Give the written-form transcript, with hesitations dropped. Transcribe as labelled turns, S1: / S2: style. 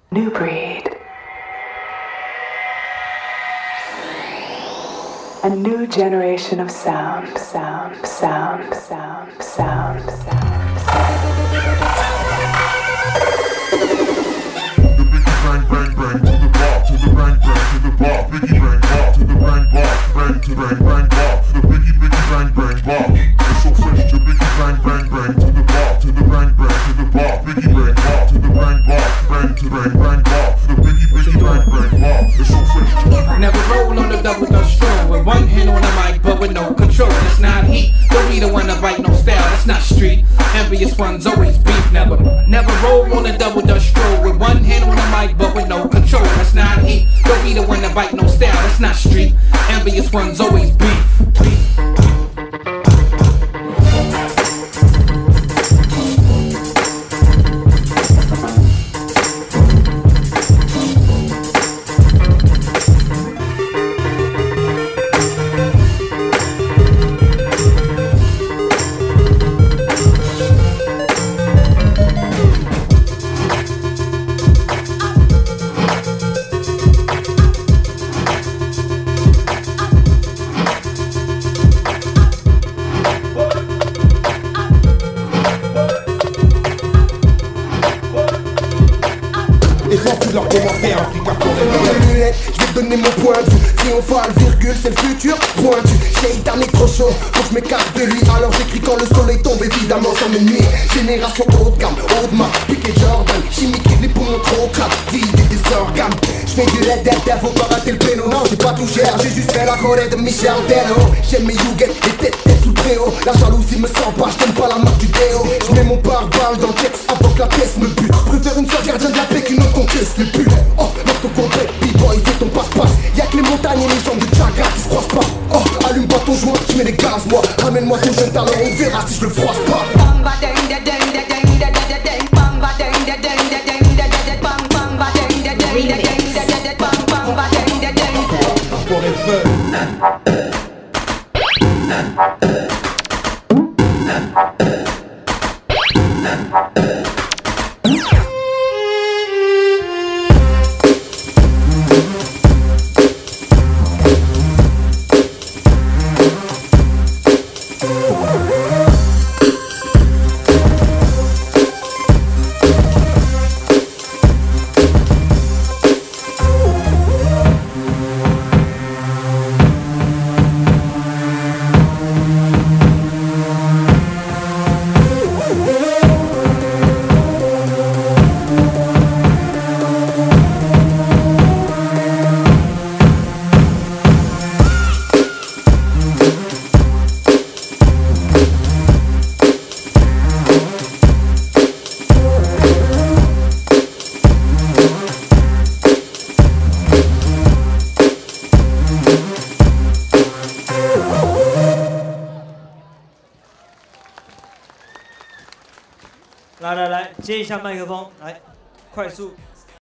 S1: New breed. A new generation of sound.
S2: Never roll on the double dutch stroll with one hand on the mic but with no control. That's not heat. Don't be the one to bite no style. That's not street. Envious ones always beef. Never roll on the double dutch stroll with one hand on the mic but with no control. That's not heat. Don't be the one to bite no style. That's not street. Envious ones always beef.
S3: Leurs commentaires impliquent pour les lunettes. Je vais te donner mon point de vue. Triomphal, virgule, c'est le futur. Pointu, Shaitan est trop chaud. Faut que je m'écarte de lui. Alors j'écris quand le soleil tombe, évidemment sans m'ennuyer. Génération haut de gamme, haut de main. Piqué Jordan, chimique, les poumons trop crades. Vider des organes. Je fais du Red Dead, faut pas rater le péno. Non, j'ai pas tout cher, j'ai juste fait la choré de Michel Dello. J'aime mes Youget, les têtes sous le préau. La jalousie me sent pas, j't'aime pas la marque du déo. Je mets mon pare-balles dans le texte avant que la pièce me bute. Préfère une seule gardien de la paix qu'une autre conquête. Le pull, oh, notre complet, B-boy, fais ton passe-passe. Y'a que les montagnes et les jambes de Chaga qui se croisent pas. Oh, allume pas ton joint, tu mets les gaz, moi. Ramène-moi ton jeune talent, on verra si je le froisse pas.
S4: 来，接一下麦克风，来，快速